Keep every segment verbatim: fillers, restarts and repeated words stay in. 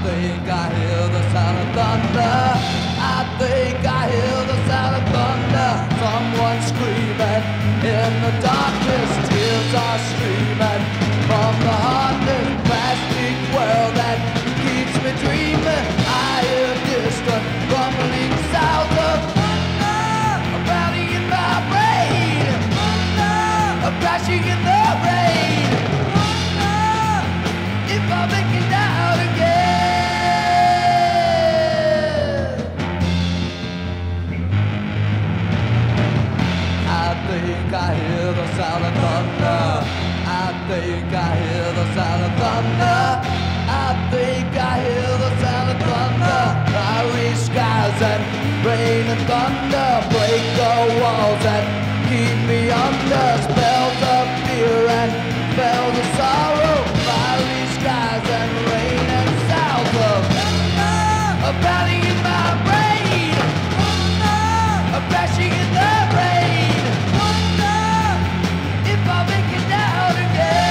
think I hear the sound of thunder. I think I hear the sound of thunder. Someone screaming in the darkness. Tears are streaming from the heartless plastic world that keeps me dreaming. I hear distant rumbling sounds of thunder, a pounding in my brain, thunder, a crashing in the rain, thunder, if I make it down again. I think I hear the sound of thunder. I think I hear the sound of thunder. I think I hear the sound of thunder. Fiery skies and rain and thunder break the walls that keep me under. Spells of fear and spells of sorrow. Fiery skies and rain and sounds of thunder, a pounding in my brain, thunder, a crashing in the rain, thunder, if I make it down again.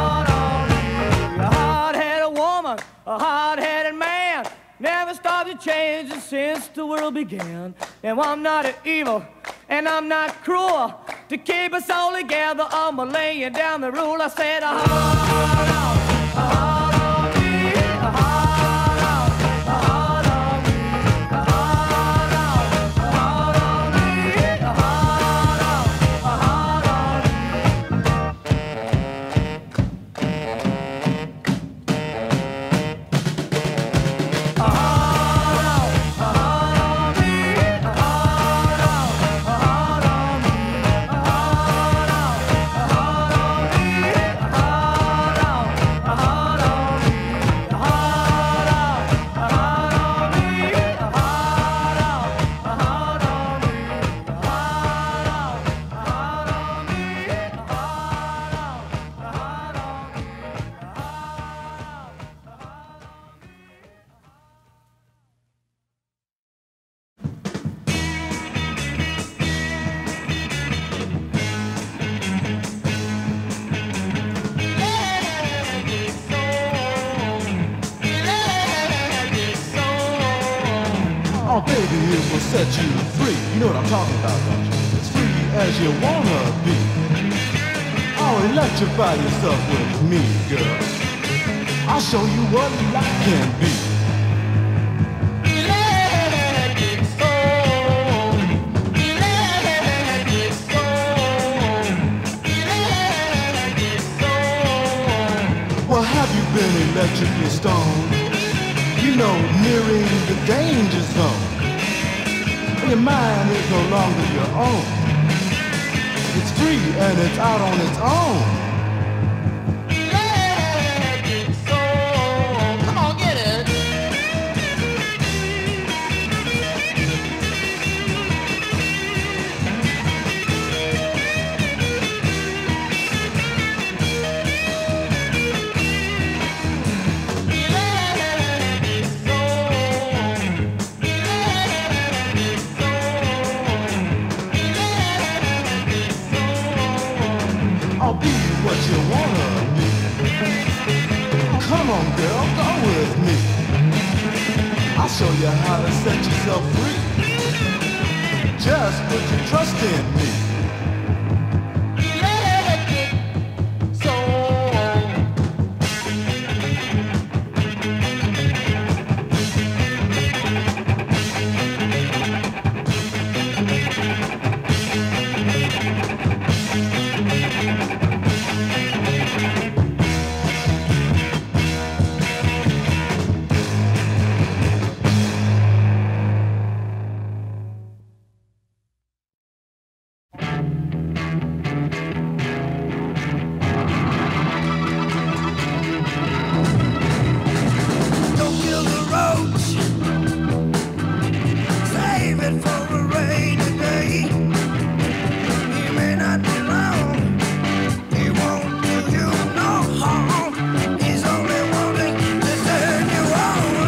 hard on me. A hard-headed woman, a hard-headed man, never stopped to change since the world began. And I'm not evil, and I'm not cruel. To keep us all together, I'm laying down the rule. I said, a hard on, a hard on me, a hard on, a hard on me, a hard on, a hard on me, a hard on, a hard on me. baby, it will set you free. You know what I'm talking about, don't you? As free as you wanna be. Oh, electrify yourself with me, girl. I'll show you what life can be. Electric soul, electric soul, electric soul. Well, have you been electrically stoned? You know, nearing the danger zone. And your mind is no longer your own. It's free and it's out on its own. Electric soul. Come on, get it. I'll be what you wanna be. Come on, girl, go with me. I'll show you how to set yourself free. Just put your trust in me. Electric soul. Don't kill the roach. Save it for a rainy day. He may not be long. He won't do you no harm. He's only wanting to turn you on.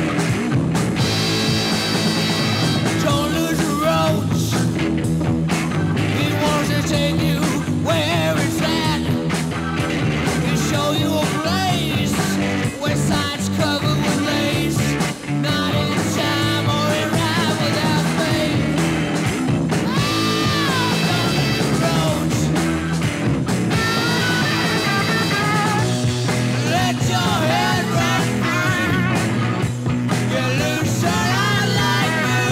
Don't lose the roach. He wants to take you where it's at. He'll show you a place where sights covered with lace. Not in time or in rhyme without faith. Ah, don't lose the roach. Let your head run free. You lose someone like me.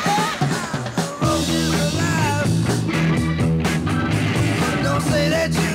Roach is alive. Don't say that you